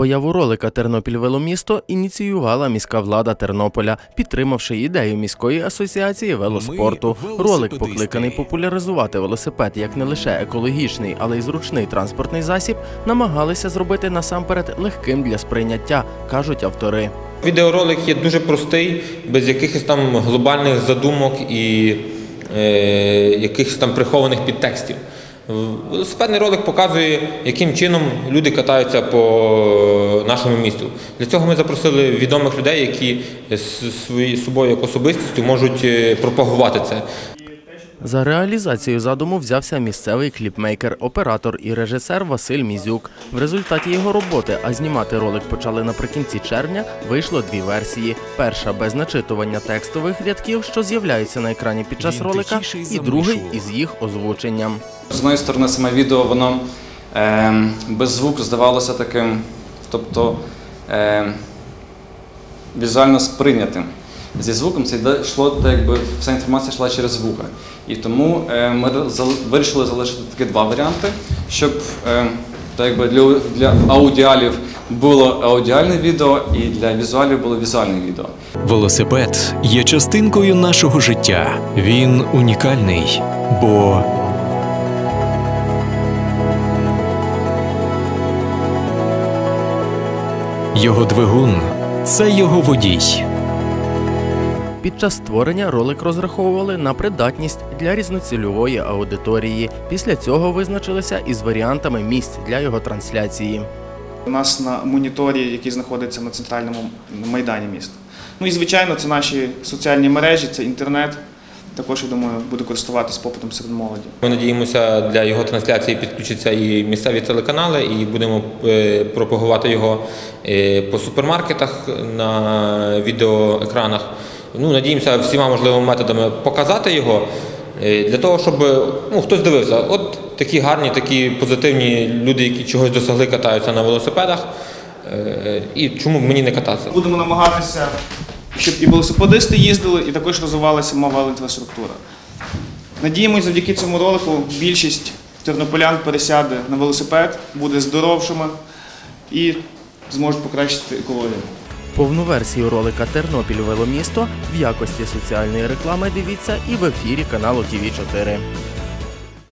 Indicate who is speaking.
Speaker 1: Появу ролика «Тернопіль веломісто» ініціювала міська влада Тернополя, підтримавши ідею міської асоціації велоспорту. Ролик покликаний популяризувати велосипед як не лише екологічний, але й зручний транспортний засіб, намагалися зробити насамперед легким для сприйняття, кажуть автори.
Speaker 2: Відеоролик є дуже простий, без якихось там глобальних задумок і якихось там прихованих підтекстів. Велосипедний ролик показує, яким чином люди катаються по нашому місту. Для цього ми запросили відомих людей, які собою як особистістю можуть пропагувати це.
Speaker 1: За реалізацію задуму взявся місцевий кліпмейкер, оператор і режисер Василь Мізюк. В результаті його роботи, а знімати ролик почали наприкінці червня, вийшло дві версії. Перша – без начитування текстових рядків, що з'являються на екрані під час ролика, і другий – із їх озвученням.
Speaker 3: З однієї сторони, саме відео, воно без звуку здавалося таким, тобто візуально сприйнятим. Зі звуком це йшло, якби вся інформація йшла через вуха. І тому ми вирішили залишити такі два варіанти, щоб якби для аудіалів було аудіальне відео і для візуалів було візуальне відео.
Speaker 4: Велосипед є частинкою нашого життя. Він унікальний, бо його двигун – це його водій.
Speaker 1: Під час створення ролик розраховували на придатність для різноцільової аудиторії. Після цього визначилися із варіантами місць для його трансляції.
Speaker 5: У нас на моніторі, який знаходиться на центральному майдані міста. Ну і, звичайно, це наші соціальні мережі, це інтернет. Також, я думаю, буде користуватись попитом серед молоді.
Speaker 2: Ми надіємося, для його трансляції підключаться і місцеві телеканали, і будемо пропагувати його по супермаркетах, на відеоекранах. Надіємося всіма можливими методами показати його, для того, щоб хтось дивився. От такі гарні, такі позитивні люди, які чогось досягли, катаються на велосипедах. І чому б мені не кататися?
Speaker 5: Будемо намагатися, щоб і велосипедисти їздили, і також розвивалася мова інфраструктура. Надіємося, завдяки цьому ролику більшість тернополян пересяде на велосипед, буде здоровшими і зможуть покращити екологію.
Speaker 1: Повну версію ролика «Тернопіль веломісто» в якості соціальної реклами дивіться і в ефірі каналу ТВ4.